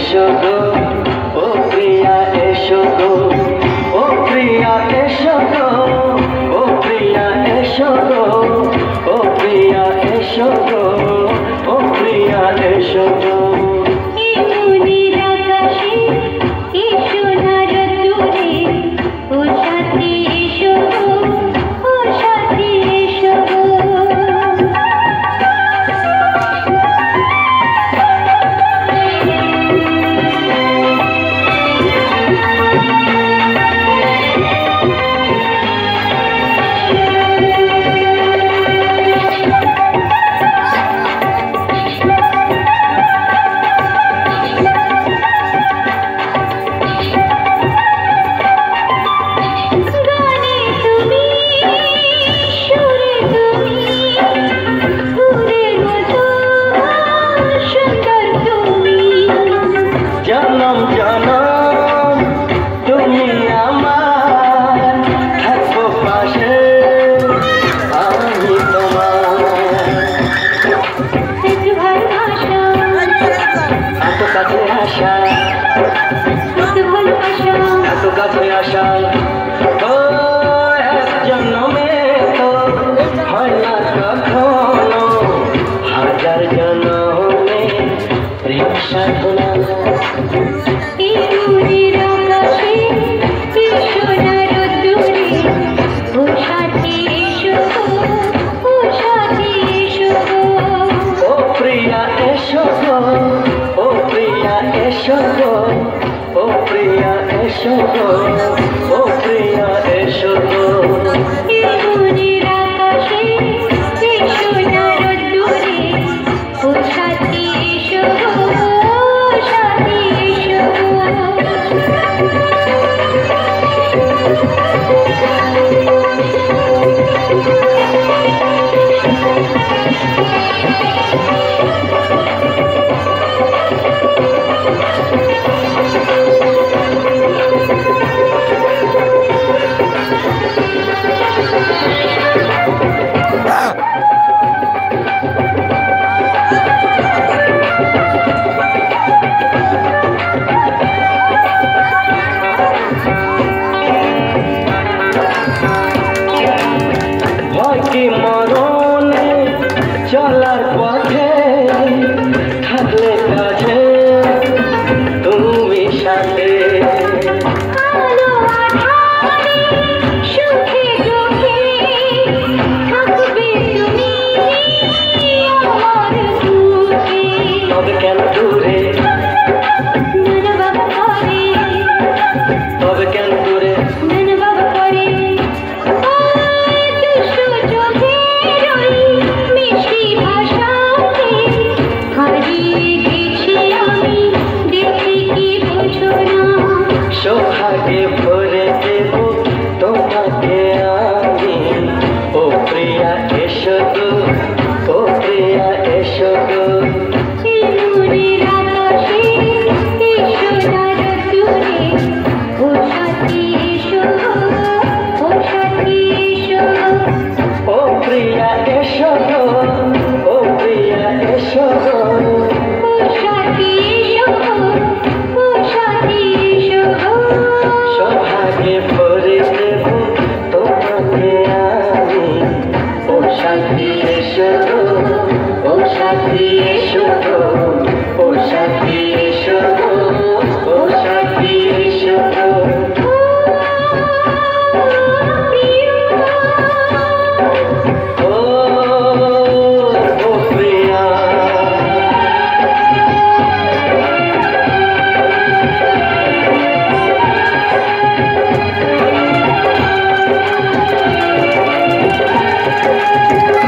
এসো গো ও প্রিয়া এসো গো ও প্রিয়া এসো গো ও প্রিয়া এসো গো ও প্রিয়া এসো গো ও প্রিয়া এসো গো জনম জনম তুমি আমার থাকবো পাশে আমি তোমার এত কাছে আসা এত কাছে আসা ও এক জন্মে তো হয় না কখনো হাজার জন্মে প্রেম সাধনা এসো গো ও প্রিয়া এসো গো ও প্রিয়া এসো গো মরণে চলার পথে থাকলে কাছে তুমি সাথে তবে কেন দূরে তবে কেন দূরে সৌভাগ্যে ভরে দেব তোমাকে আমি ও প্রিয়া এসো গো ও প্রিয়া এসো গো ও প্রিয়া এসো গো ও প্রিয়া এসো গো সৌভাগ্যে ভরে দেব তোমাকে আমি ও সাথী এসো গো ও সাথী এসো গো ও সাথী এসো গো ও সাথী এসো গো Thank you.